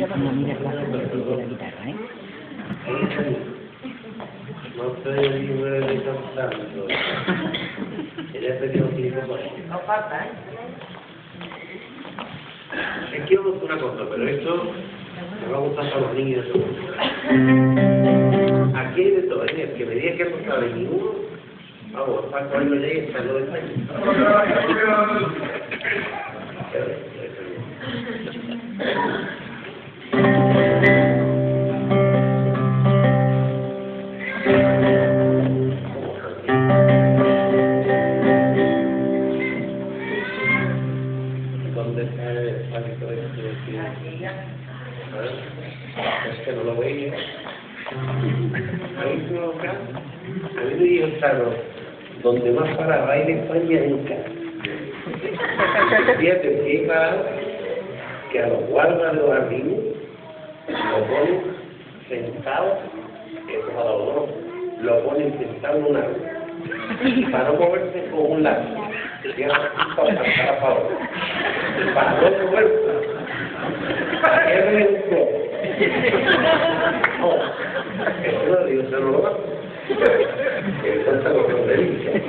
No mira clase de la guitarra, ¿eh? No estoy libre de cantando. Quería pedir un tiempo por ahí. No falta, ¿eh? Es que vamos a una cosa, pero esto me va a gustar para los niños. Aquí hay de todo, ¿eh? El que me diga que no sabe ninguno, vamos, Paco ahí no llega y está en lo de España. ¿Dónde está el palito este? Es que no lo veía. Ahí no acá. A mí me dijo claro, donde más para baile España nunca. Fíjate que hay parado que a los guardas de los jardines lo ponen sentados, eso a los dos, lo ponen sentado en un árbol. Para no moverse con un lado. Para no moverse. Él es un poco. Eso lo digo, se lo va. Eso está lo que me dice.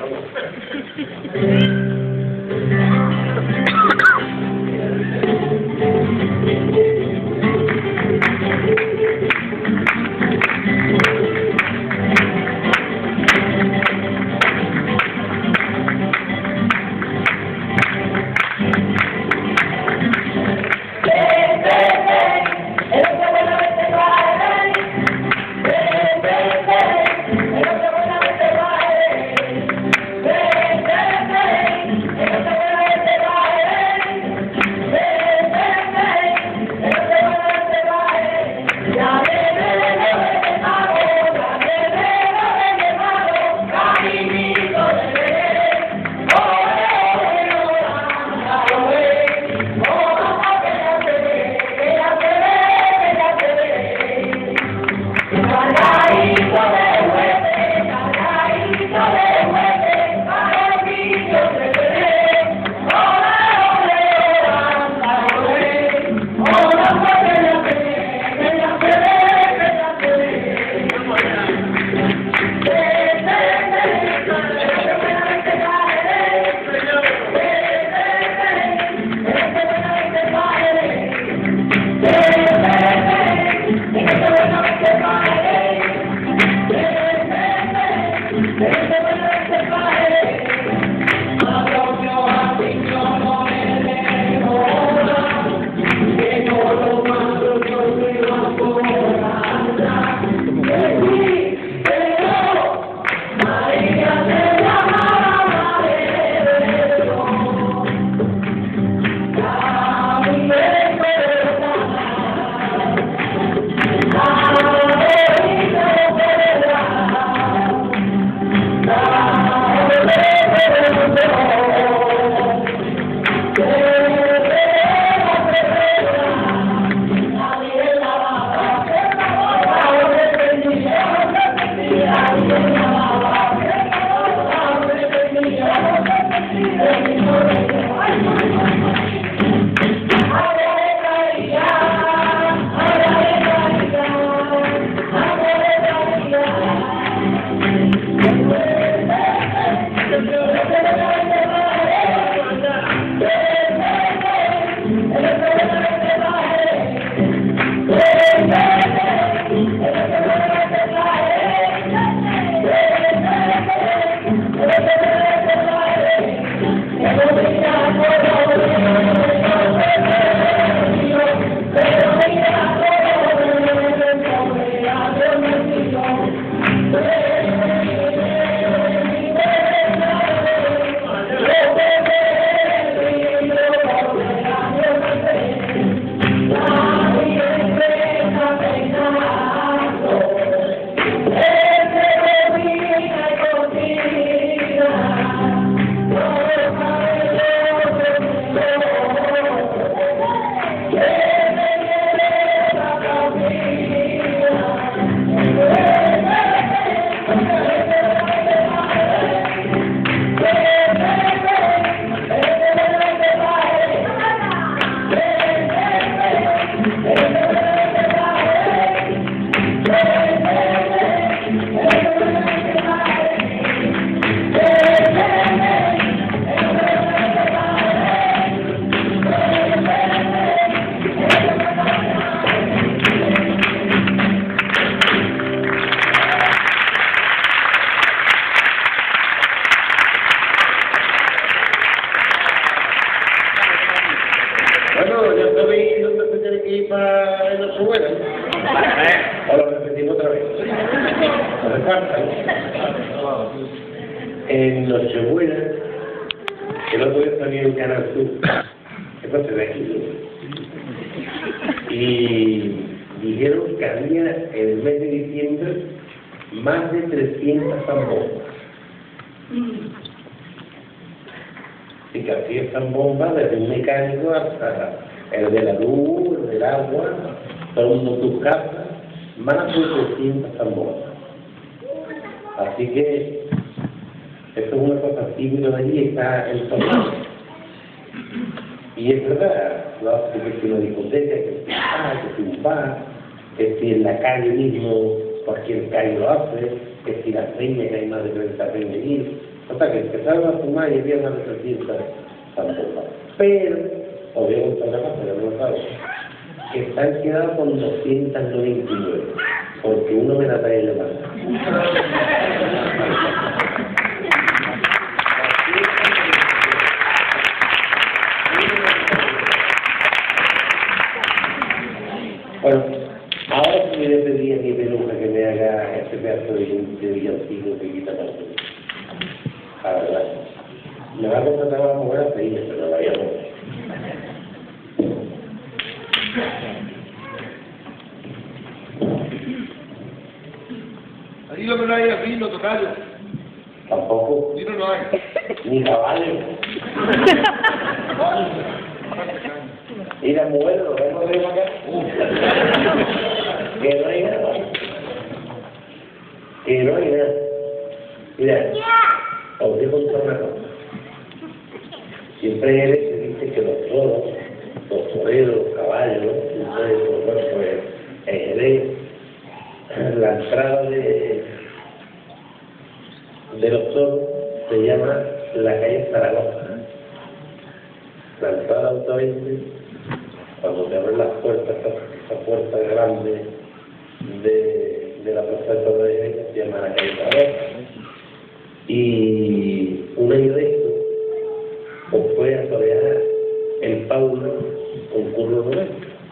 para Nochebuena. O lo repetimos otra vez. No me falta, ¿no? En Nochebuena, el otro día salía en Canal Sur, entonces de aquí, y dijeron que había en el mes de diciembre más de 300 zambombas. Y que así están bombas desde un mecánico hasta el de la luz, el del agua, todo mundo tus casas, más de 300 zambombas. Así que esto es una cosa típica de allí, está el tornado. Y es verdad, que si una discoteca, que si un bar, que si en la calle mismo, cualquier calle lo hace, que si las peñas, que hay más de 30 peñas allí. O sea, que empezaron a fumar y había más de 300 zambombas. Pero, os voy a contar una cosa, que no lo saben, que están quedados con 299, porque uno me la trae de mano. Bueno, ahora sí le pedí a mi peluca que me haga este pedazo de villancico que quita tanto. La verdad. Me va a contratar a mover a pedir, pero la voy a mover. Ahí lo que no hay es vino, tocayo. Tampoco. Vino no hay. Ni caballo. Ir a moverlo, ¿vemos de acá? Que no hay nada. Que no hay nada. Mira, os voy a contar una cosa. Siempre él se dice que los toros, los toreros, los caballos, entonces, pues, la entrada de los toros se llama la calle Zaragoza. La entrada autoente, cuando te abren las puertas, esa puerta grande de la plaza de Toros se llama la calle Zaragoza. Y una iglesia os fue a torear el Paulo con Curro Romero.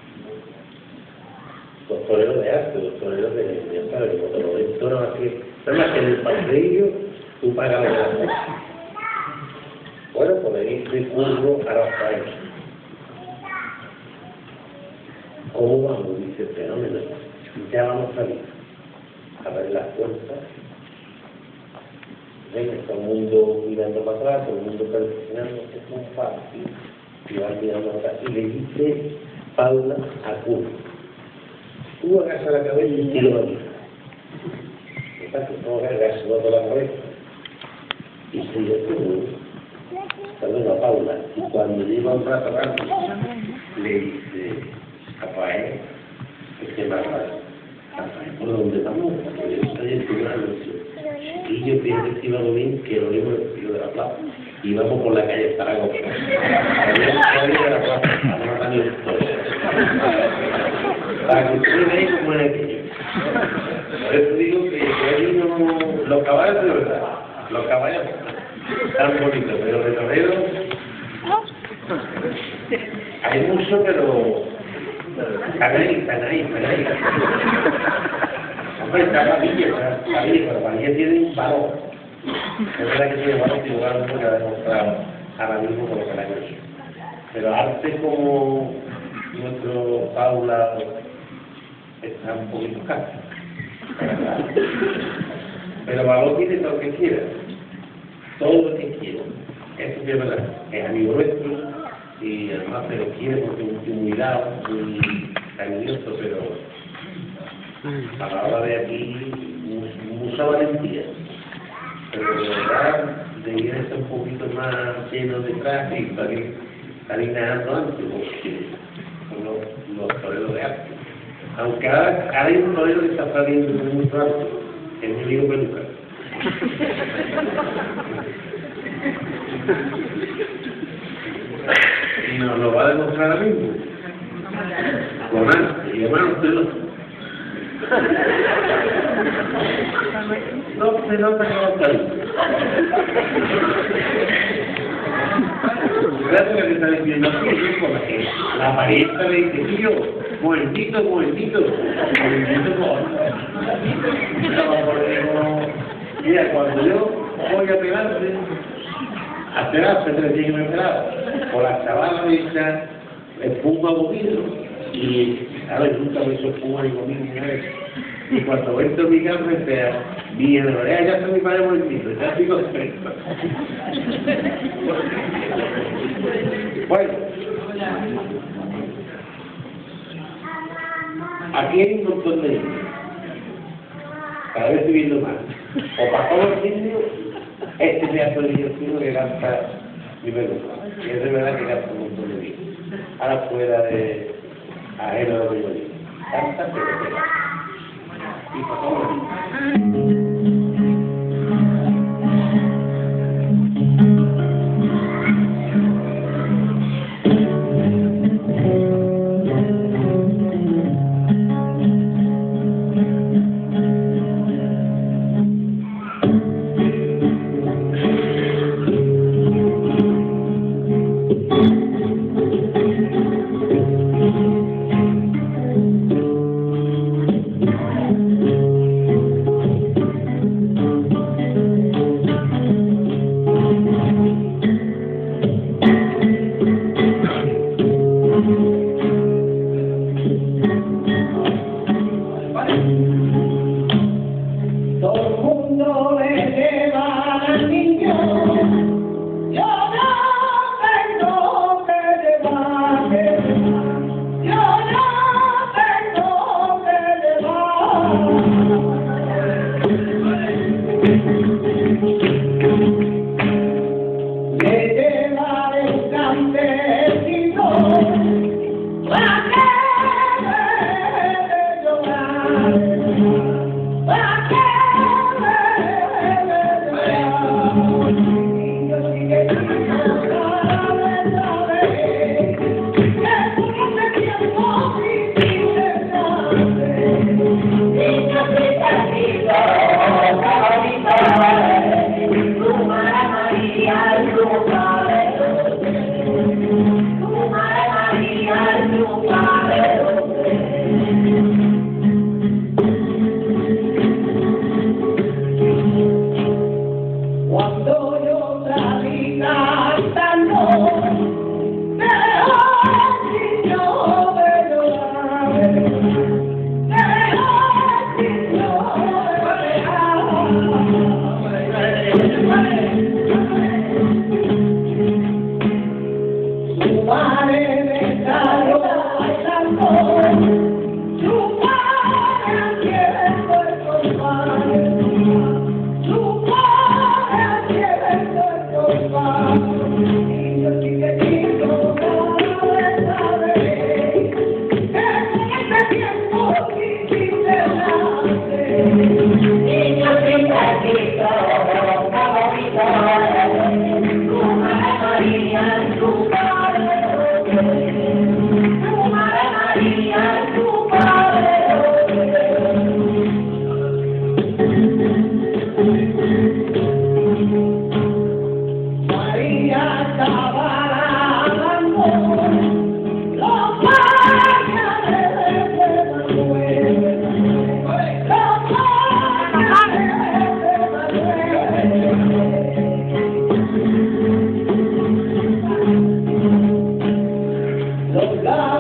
Los toreros de arte, los toreros de ¿sabes? Como te lo ven toros así. Además que en el paseillo tú pagas la cosa. Bueno, pues le dice Curro a Rafael. ¿Cómo vamos? Dice el fenómeno. Ya vamos a salir. A ver las puertas. Ven, todo el mundo mirando para atrás, todo el mundo perfeccionando, que es muy fácil. Y van mirando atrás. Y le dice Paula a Curro. Tú agarras la cabeza y tiro la vida. Exacto, tú agarras toda la cabeza. Y se yo saludo a Paula. Y cuando lleva un rato antes, le dice Rafael, que Rafael, ¿por dónde vamos? Porque yo estoy en tu gran y yo pienso que íbamos bien, que lo vimos en el filo de la plaza. Y vamos por la calle Zaragoza. Había de la plaza, a no matar ni un toro. Para que ustedes vean cómo es aquello. Por eso digo que ahí no... Los caballos de verdad, los caballos tan bonitos, pero de toreros hay mucho, pero están ahí. Hombre, está la villa, pero la villa tiene un valor. Es verdad que tiene valor y lugar que ha demostrado ahora mismo con lo que la han hecho. Pero arte como nuestro Paula está un poquito caro. Pero valor tiene todo lo que quiera. Todo lo que quiera. Eso sí es verdad. Es amigo nuestro y además se lo quiere porque es muy dado, muy cariñoso, pero a la hora de aquí mucha valentía. Pero de verdad debería ser un poquito más lleno de traje y salir nadando antes, porque son los toreros de arte. Aunque ahora hay un torero que está saliendo muy rápido, que es mi amigo Peluca. Y nos lo va a demostrar ahora mismo. Con arte. Y hermano, usted no se nota que no está ahí. Gracias a que está diciendo que la apariencia de este tío muertito, muertito. Muertito, mira, cuando yo voy a pegarse, a pegarse, te decía que me pegaba, por la chavala me echa espuma comido, y a ver, nunca me hizo espuma ni comido ni nada. Y cuando entro en mi casa, mi enamorada ya está mi padre muertito, ya estoy contento. Bueno, aquí hay un montón de niños. Cada vez estoy viendo más. O para todos los niños, este pedazo de niño que canta mi peluca. Y es de verdad que canta un montón de niños. Ahora fuera de ajeno de lo que yo digo. Canta, pero pega. Y para todos los niños. Los